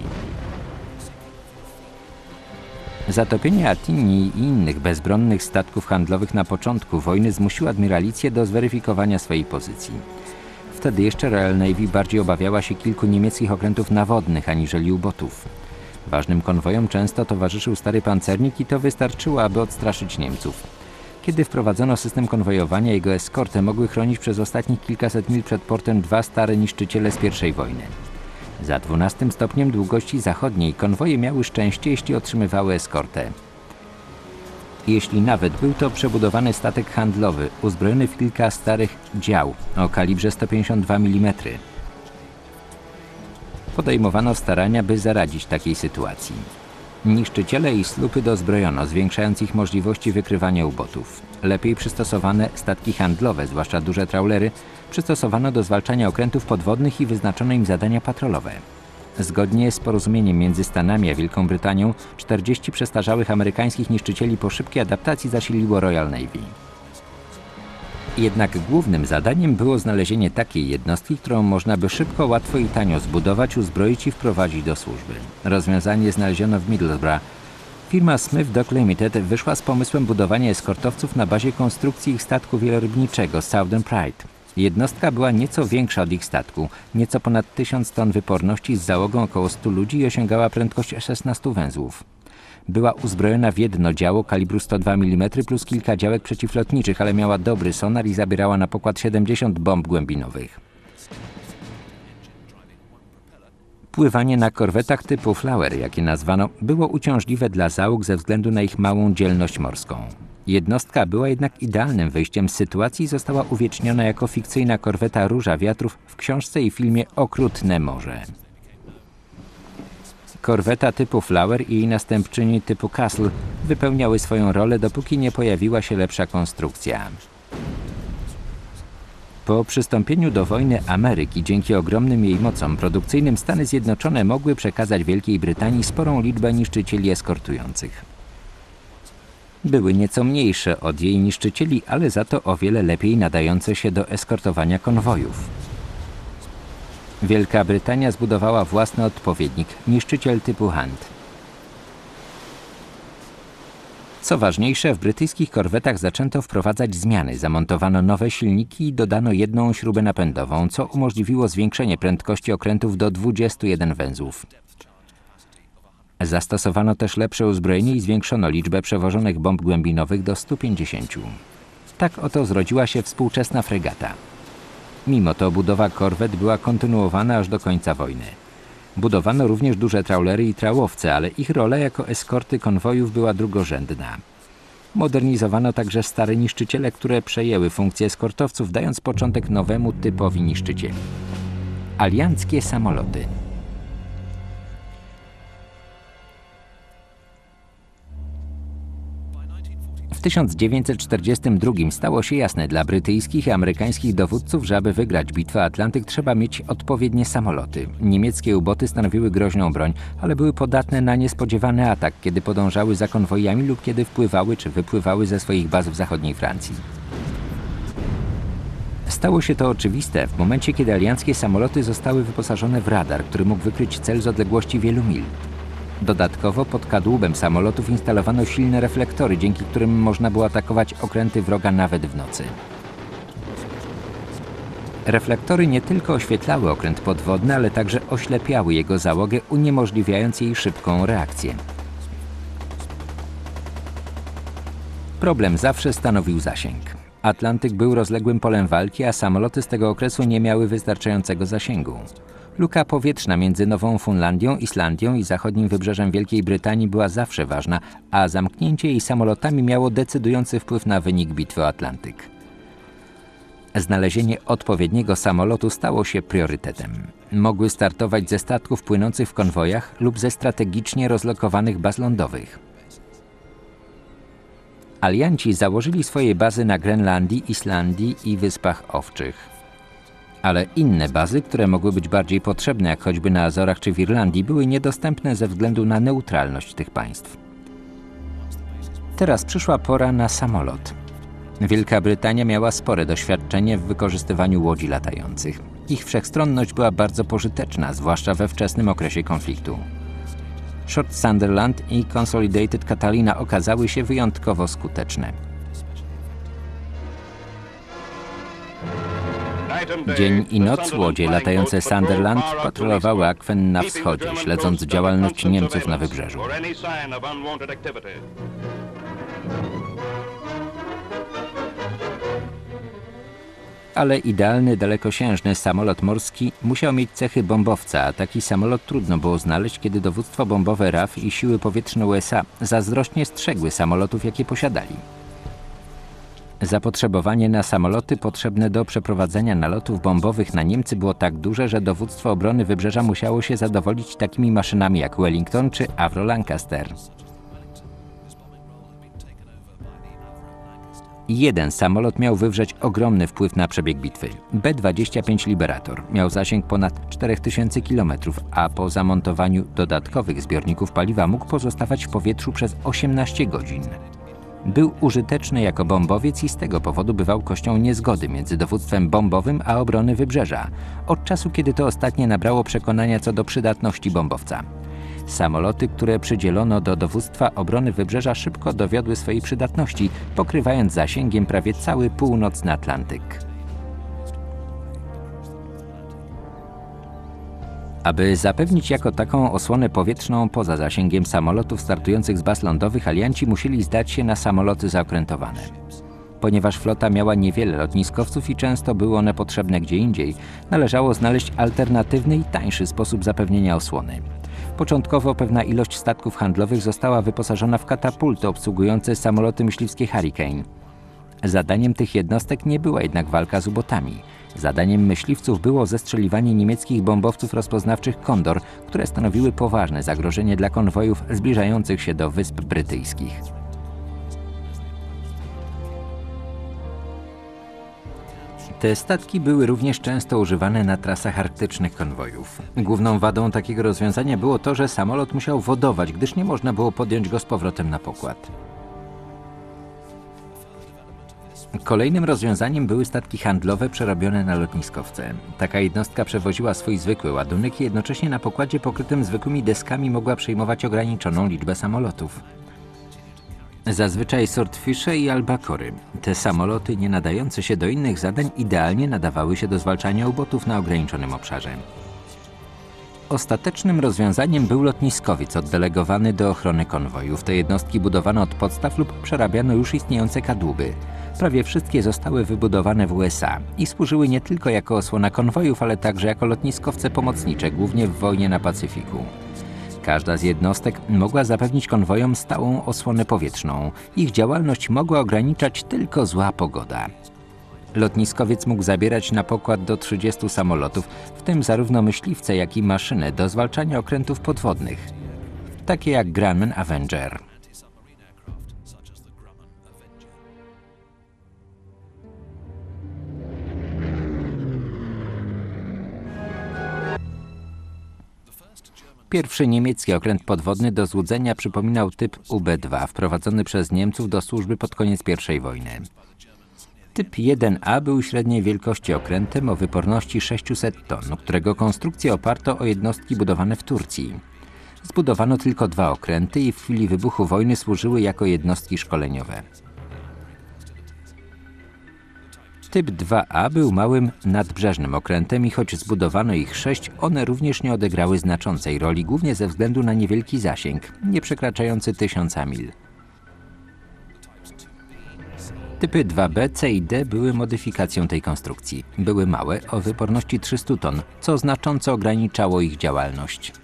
Zatopienie Atini i innych bezbronnych statków handlowych na początku wojny zmusiło admiralicję do zweryfikowania swojej pozycji. Wtedy jeszcze Royal Navy bardziej obawiała się kilku niemieckich okrętów nawodnych aniżeli ubotów. Ważnym konwojom często towarzyszył stary pancernik i to wystarczyło, aby odstraszyć Niemców. Kiedy wprowadzono system konwojowania, jego eskortę mogły chronić przez ostatnich kilkaset mil przed portem dwa stare niszczyciele z I wojny. Za 12 stopniem długości zachodniej konwoje miały szczęście, jeśli otrzymywały eskortę. Jeśli nawet był to przebudowany statek handlowy, uzbrojony w kilka starych dział o kalibrze 152 mm. Podejmowano starania, by zaradzić takiej sytuacji. Niszczyciele i slupy dozbrojono, zwiększając ich możliwości wykrywania ubotów. Lepiej przystosowane statki handlowe, zwłaszcza duże trawlery, przystosowano do zwalczania okrętów podwodnych i wyznaczono im zadania patrolowe. Zgodnie z porozumieniem między Stanami a Wielką Brytanią, 40 przestarzałych amerykańskich niszczycieli po szybkiej adaptacji zasiliło Royal Navy. Jednak głównym zadaniem było znalezienie takiej jednostki, którą można by szybko, łatwo i tanio zbudować, uzbroić i wprowadzić do służby. Rozwiązanie znaleziono w Middlesbrough. Firma Smith Dock Limited wyszła z pomysłem budowania eskortowców na bazie konstrukcji ich statku wielorybniczego Southern Pride. Jednostka była nieco większa od ich statku, nieco ponad 1000 ton wyporności z załogą około 100 ludzi i osiągała prędkość 16 węzłów. Była uzbrojona w jedno działo kalibru 102 mm plus kilka działek przeciwlotniczych, ale miała dobry sonar i zabierała na pokład 70 bomb głębinowych. Pływanie na korwetach typu Flower, jakie nazwano, było uciążliwe dla załóg ze względu na ich małą dzielność morską. Jednostka była jednak idealnym wyjściem z sytuacji i została uwieczniona jako fikcyjna korweta Róża Wiatrów w książce i filmie Okrutne Morze. Korweta typu Flower i jej następczyni typu Castle wypełniały swoją rolę, dopóki nie pojawiła się lepsza konstrukcja. Po przystąpieniu do wojny Ameryki, dzięki ogromnym jej mocom produkcyjnym, Stany Zjednoczone mogły przekazać Wielkiej Brytanii sporą liczbę niszczycieli eskortujących. Były nieco mniejsze od jej niszczycieli, ale za to o wiele lepiej nadające się do eskortowania konwojów. Wielka Brytania zbudowała własny odpowiednik, niszczyciel typu Hunt. Co ważniejsze, w brytyjskich korwetach zaczęto wprowadzać zmiany, zamontowano nowe silniki i dodano jedną śrubę napędową, co umożliwiło zwiększenie prędkości okrętów do 21 węzłów. Zastosowano też lepsze uzbrojenie i zwiększono liczbę przewożonych bomb głębinowych do 150. Tak oto zrodziła się współczesna fregata. Mimo to budowa korwet była kontynuowana aż do końca wojny. Budowano również duże trawlery i trałowce, ale ich rola jako eskorty konwojów była drugorzędna. Modernizowano także stare niszczyciele, które przejęły funkcję eskortowców, dając początek nowemu typowi niszczycieli. Alianckie samoloty. W 1942 stało się jasne dla brytyjskich i amerykańskich dowódców, że aby wygrać bitwę Atlantyk, trzeba mieć odpowiednie samoloty. Niemieckie uboty stanowiły groźną broń, ale były podatne na niespodziewany atak, kiedy podążały za konwojami lub kiedy wpływały czy wypływały ze swoich baz w zachodniej Francji. Stało się to oczywiste w momencie, kiedy alianckie samoloty zostały wyposażone w radar, który mógł wykryć cel z odległości wielu mil. Dodatkowo pod kadłubem samolotów instalowano silne reflektory, dzięki którym można było atakować okręty wroga nawet w nocy. Reflektory nie tylko oświetlały okręt podwodny, ale także oślepiały jego załogę, uniemożliwiając jej szybką reakcję. Problem zawsze stanowił zasięg. Atlantyk był rozległym polem walki, a samoloty z tego okresu nie miały wystarczającego zasięgu. Luka powietrzna między Nową Fundlandią, Islandią i zachodnim wybrzeżem Wielkiej Brytanii była zawsze ważna, a zamknięcie jej samolotami miało decydujący wpływ na wynik bitwy o Atlantyk. Znalezienie odpowiedniego samolotu stało się priorytetem. Mogły startować ze statków płynących w konwojach lub ze strategicznie rozlokowanych baz lądowych. Alianci założyli swoje bazy na Grenlandii, Islandii i Wyspach Owczych. Ale inne bazy, które mogły być bardziej potrzebne, jak choćby na Azorach czy w Irlandii, były niedostępne ze względu na neutralność tych państw. Teraz przyszła pora na samolot. Wielka Brytania miała spore doświadczenie w wykorzystywaniu łodzi latających. Ich wszechstronność była bardzo pożyteczna, zwłaszcza we wczesnym okresie konfliktu. Short Sunderland i Consolidated Catalina okazały się wyjątkowo skuteczne. Dzień i noc łodzie latające Sunderland patrolowały akwen na wschodzie, śledząc działalność Niemców na wybrzeżu. Ale idealny dalekosiężny samolot morski musiał mieć cechy bombowca, a taki samolot trudno było znaleźć, kiedy dowództwo bombowe RAF i siły powietrzne USA zazdrośnie strzegły samolotów, jakie posiadali. Zapotrzebowanie na samoloty potrzebne do przeprowadzenia nalotów bombowych na Niemcy było tak duże, że dowództwo obrony wybrzeża musiało się zadowolić takimi maszynami jak Wellington czy Avro Lancaster. Jeden samolot miał wywrzeć ogromny wpływ na przebieg bitwy. B-25 Liberator miał zasięg ponad 4000 km, a po zamontowaniu dodatkowych zbiorników paliwa mógł pozostawać w powietrzu przez 18 godzin. Był użyteczny jako bombowiec i z tego powodu bywał kością niezgody między dowództwem bombowym a obrony wybrzeża, od czasu kiedy to ostatnie nabrało przekonania co do przydatności bombowca. Samoloty, które przydzielono do dowództwa obrony wybrzeża, szybko dowiodły swojej przydatności, pokrywając zasięgiem prawie cały północny Atlantyk. Aby zapewnić jako taką osłonę powietrzną poza zasięgiem samolotów startujących z baz lądowych, alianci musieli zdać się na samoloty zaokrętowane. Ponieważ flota miała niewiele lotniskowców i często były one potrzebne gdzie indziej, należało znaleźć alternatywny i tańszy sposób zapewnienia osłony. Początkowo pewna ilość statków handlowych została wyposażona w katapulty obsługujące samoloty myśliwskie Hurricane. Zadaniem tych jednostek nie była jednak walka z ubotami. Zadaniem myśliwców było zestrzeliwanie niemieckich bombowców rozpoznawczych Kondor, które stanowiły poważne zagrożenie dla konwojów zbliżających się do Wysp Brytyjskich. Te statki były również często używane na trasach arktycznych konwojów. Główną wadą takiego rozwiązania było to, że samolot musiał wodować, gdyż nie można było podjąć go z powrotem na pokład. Kolejnym rozwiązaniem były statki handlowe przerobione na lotniskowce. Taka jednostka przewoziła swój zwykły ładunek i jednocześnie na pokładzie pokrytym zwykłymi deskami mogła przejmować ograniczoną liczbę samolotów. Zazwyczaj Swordfishe i Albacory. Te samoloty, nie nadające się do innych zadań, idealnie nadawały się do zwalczania ubotów na ograniczonym obszarze. Ostatecznym rozwiązaniem był lotniskowiec oddelegowany do ochrony konwojów. Te jednostki budowano od podstaw lub przerabiano już istniejące kadłuby. Prawie wszystkie zostały wybudowane w USA i służyły nie tylko jako osłona konwojów, ale także jako lotniskowce pomocnicze, głównie w wojnie na Pacyfiku. Każda z jednostek mogła zapewnić konwojom stałą osłonę powietrzną. Ich działalność mogła ograniczać tylko zła pogoda. Lotniskowiec mógł zabierać na pokład do 30 samolotów, w tym zarówno myśliwce, jak i maszyny do zwalczania okrętów podwodnych, takie jak Grumman Avenger. Pierwszy niemiecki okręt podwodny do złudzenia przypominał typ UB-2, wprowadzony przez Niemców do służby pod koniec I wojny. Typ 1A był średniej wielkości okrętem o wyporności 600 ton, którego konstrukcję oparto o jednostki budowane w Turcji. Zbudowano tylko 2 okręty i w chwili wybuchu wojny służyły jako jednostki szkoleniowe. Typ 2A był małym, nadbrzeżnym okrętem i choć zbudowano ich 6, one również nie odegrały znaczącej roli, głównie ze względu na niewielki zasięg, nie przekraczający 1000 mil. Typy 2B, C i D były modyfikacją tej konstrukcji. Były małe, o wyporności 300 ton, co znacząco ograniczało ich działalność.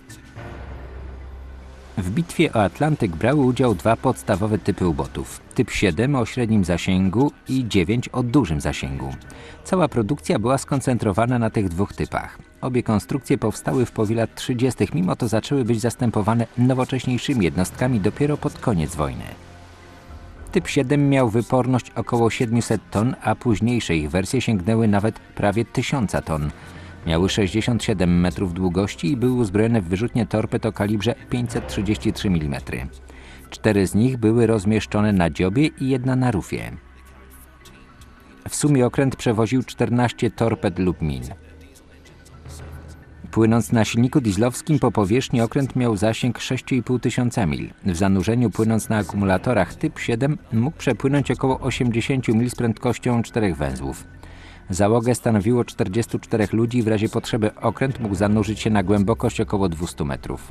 W bitwie o Atlantyk brały udział 2 podstawowe typy ubotów. Typ 7 o średnim zasięgu i 9 o dużym zasięgu. Cała produkcja była skoncentrowana na tych 2 typach. Obie konstrukcje powstały w połowie lat 30., mimo to zaczęły być zastępowane nowocześniejszymi jednostkami dopiero pod koniec wojny. Typ 7 miał wyporność około 700 ton, a późniejsze ich wersje sięgnęły nawet prawie 1000 ton. Miały 67 metrów długości i były uzbrojone w wyrzutnie torped o kalibrze 533 mm. 4 z nich były rozmieszczone na dziobie i 1 na rufie. W sumie okręt przewoził 14 torped lub min. Płynąc na silniku dieslowskim po powierzchni, okręt miał zasięg 6500 mil. W zanurzeniu płynąc na akumulatorach typ 7 mógł przepłynąć około 80 mil z prędkością 4 węzłów. Załogę stanowiło 44 ludzi i w razie potrzeby okręt mógł zanurzyć się na głębokość około 200 metrów.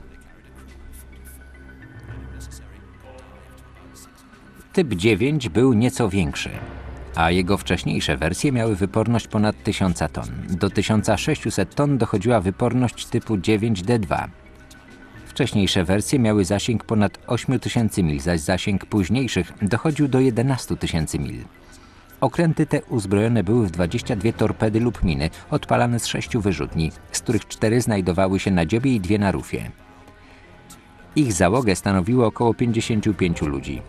Typ 9 był nieco większy, a jego wcześniejsze wersje miały wyporność ponad 1000 ton. Do 1600 ton dochodziła wyporność typu 9D2. Wcześniejsze wersje miały zasięg ponad 8000 mil, zaś zasięg późniejszych dochodził do 11 000 mil. Okręty te uzbrojone były w 22 torpedy lub miny, odpalane z 6 wyrzutni, z których 4 znajdowały się na dziobie i 2 na rufie. Ich załogę stanowiło około 55 ludzi.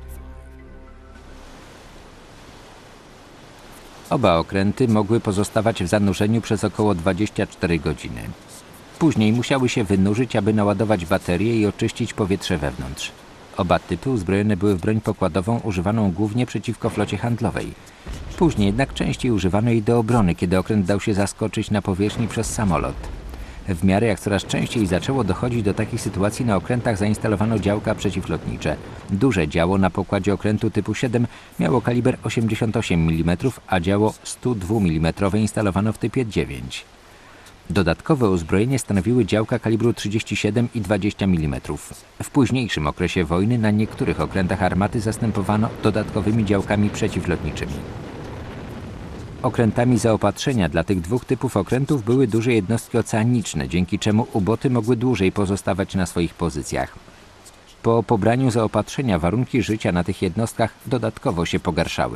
Oba okręty mogły pozostawać w zanurzeniu przez około 24 godziny. Później musiały się wynurzyć, aby naładować baterie i oczyścić powietrze wewnątrz. Oba typy uzbrojone były w broń pokładową używaną głównie przeciwko flocie handlowej. Później jednak częściej używano jej do obrony, kiedy okręt dał się zaskoczyć na powierzchni przez samolot. W miarę jak coraz częściej zaczęło dochodzić do takich sytuacji, na okrętach zainstalowano działka przeciwlotnicze. Duże działo na pokładzie okrętu typu 7 miało kaliber 88 mm, a działo 102 mm instalowano w typie 9. Dodatkowe uzbrojenie stanowiły działka kalibru 37 i 20 mm. W późniejszym okresie wojny na niektórych okrętach armaty zastępowano dodatkowymi działkami przeciwlotniczymi. Okrętami zaopatrzenia dla tych 2 typów okrętów były duże jednostki oceaniczne, dzięki czemu uboty mogły dłużej pozostawać na swoich pozycjach. Po pobraniu zaopatrzenia warunki życia na tych jednostkach dodatkowo się pogarszały.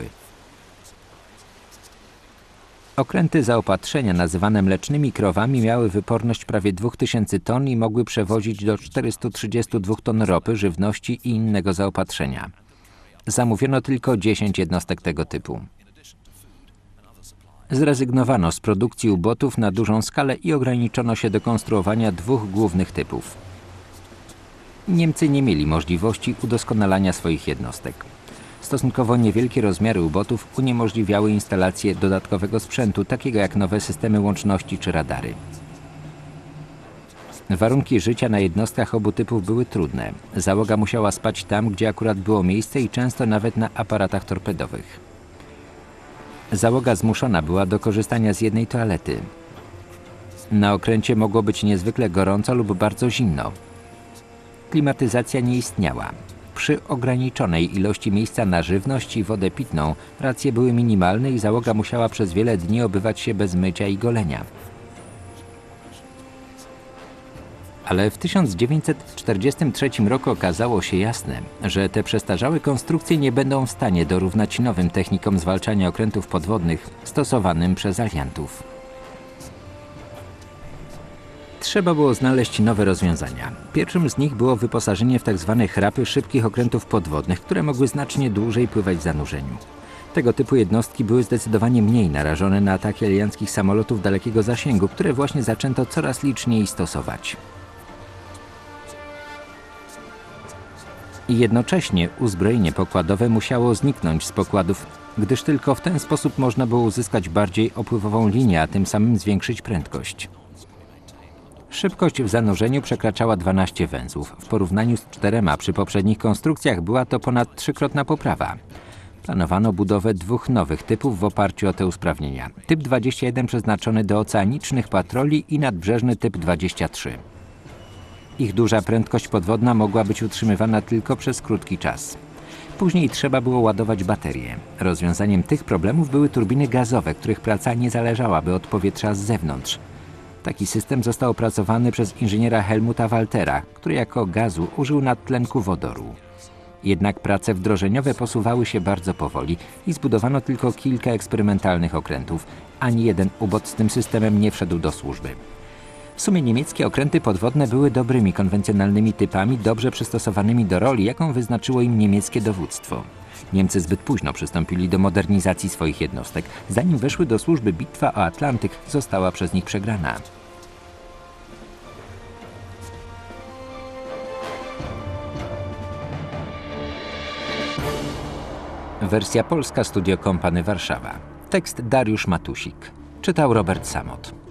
Okręty zaopatrzenia nazywane mlecznymi krowami miały wyporność prawie 2000 ton i mogły przewozić do 432 ton ropy, żywności i innego zaopatrzenia. Zamówiono tylko 10 jednostek tego typu. Zrezygnowano z produkcji ubotów na dużą skalę i ograniczono się do konstruowania 2 głównych typów. Niemcy nie mieli możliwości udoskonalania swoich jednostek. Stosunkowo niewielkie rozmiary ubotów uniemożliwiały instalację dodatkowego sprzętu, takiego jak nowe systemy łączności czy radary. Warunki życia na jednostkach obu typów były trudne. Załoga musiała spać tam, gdzie akurat było miejsce i często nawet na aparatach torpedowych. Załoga zmuszona była do korzystania z jednej toalety. Na okręcie mogło być niezwykle gorąco lub bardzo zimno. Klimatyzacja nie istniała. Przy ograniczonej ilości miejsca na żywność i wodę pitną racje były minimalne i załoga musiała przez wiele dni obywać się bez mycia i golenia. Ale w 1943 roku okazało się jasne, że te przestarzałe konstrukcje nie będą w stanie dorównać nowym technikom zwalczania okrętów podwodnych stosowanym przez aliantów. Trzeba było znaleźć nowe rozwiązania. Pierwszym z nich było wyposażenie w tzw. rapy szybkich okrętów podwodnych, które mogły znacznie dłużej pływać w zanurzeniu. Tego typu jednostki były zdecydowanie mniej narażone na ataki alianckich samolotów dalekiego zasięgu, które właśnie zaczęto coraz liczniej stosować. I jednocześnie uzbrojenie pokładowe musiało zniknąć z pokładów, gdyż tylko w ten sposób można było uzyskać bardziej opływową linię, a tym samym zwiększyć prędkość. Szybkość w zanurzeniu przekraczała 12 węzłów. W porównaniu z 4 przy poprzednich konstrukcjach była to ponad trzykrotna poprawa. Planowano budowę 2 nowych typów w oparciu o te usprawnienia. Typ 21 przeznaczony do oceanicznych patroli i nadbrzeżny typ 23. Ich duża prędkość podwodna mogła być utrzymywana tylko przez krótki czas. Później trzeba było ładować baterie. Rozwiązaniem tych problemów były turbiny gazowe, których praca nie zależałaby od powietrza z zewnątrz. Taki system został opracowany przez inżyniera Helmuta Waltera, który jako gazu użył nadtlenku wodoru. Jednak prace wdrożeniowe posuwały się bardzo powoli i zbudowano tylko kilka eksperymentalnych okrętów. Ani jeden ubot z tym systemem nie wszedł do służby. W sumie niemieckie okręty podwodne były dobrymi konwencjonalnymi typami, dobrze przystosowanymi do roli, jaką wyznaczyło im niemieckie dowództwo. Niemcy zbyt późno przystąpili do modernizacji swoich jednostek. Zanim weszły do służby, bitwa o Atlantyk została przez nich przegrana. Wersja polska, Studio Kompany Warszawa. Tekst Dariusz Matusik. Czytał Robert Samot.